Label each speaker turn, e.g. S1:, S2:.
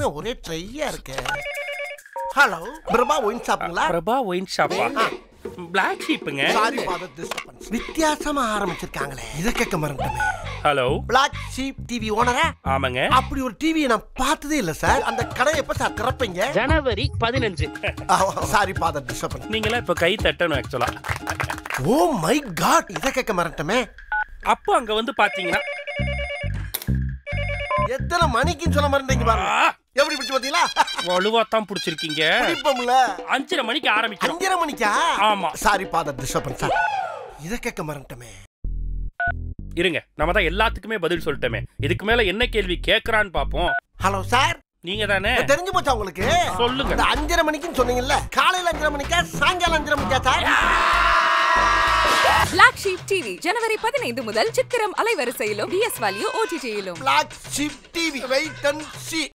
S1: என்ன ஒரே ட்ரையா இருக்கு. ஹலோ, பிரபா ஒயின் ஷாப்புங்களா?
S2: பிரபா ஒயின் ஷாப்பா? பிளாக் ஷீப்புங்க.
S1: Sorry for the disturbance. வித்தியாசமா ஆரம்பிச்சிருக்காங்களே, இத கேட்க மறந்துட்டேன்.
S2: ஹலோ,
S1: பிளாக் ஷீப் டிவி ஓனரா?
S2: ஆமாங்க.
S1: அப்படி ஒரு டிவியை நான் பார்த்ததே இல்ல சார். அந்த கடை எப்ப சார் திறப்பீங்க?
S2: ஜனவரி 15.
S1: Sorry for the disturbance.
S2: நீங்களா இப்ப கை தட்டணும் ஆக்சுவலா.
S1: ஓ மை காட், இத கேட்க மறந்துட்டேன்.
S2: அப்போ அங்க வந்து பாத்தீங்கன்னா
S1: எத்தனை மணிக்குன்னு சொல்ல மறந்தீங்க பாருங்க. எப்படி பிடிச்சு பாத்தீங்களா?
S2: வலுவாத்தான் பிடிச்சிருக்கீங்க.
S1: பிடிப்போம்ல.
S2: 5:30 மணிக்கு ஆரம்பிக்கும்.
S1: 5:30 மணிக்கா?
S2: ஆமா.
S1: Sorry for the disturbance sir. இத கேட்க மறந்துட்டேன்.
S2: இருங்க, நம்ம தான் எல்லாத்துக்குமே பதில் சொல்லிட்டோமே. இதுக்கு மேல என்ன கேள்வி கேக்குறான்னு பாப்போம்.
S1: ஹலோ சார்,
S2: நீங்க தானே?
S1: தெரிஞ்சு போச்சா உங்களுக்கு?
S2: சொல்லுங்க.
S1: 5:30 மணிக்குன்னு சொன்னீங்கல்ல, காலையில 5:30 மணிக்கா சாயங்காலம் 5:30 மணிக்கா சார்?
S3: பிளாக் ஷீப் டிவி ஜனவரி 15 முதல் சித்திரம் அலைவரிசையிலும் DS Value OTT-யிலும்.
S1: Black sheep TV, wait and sea.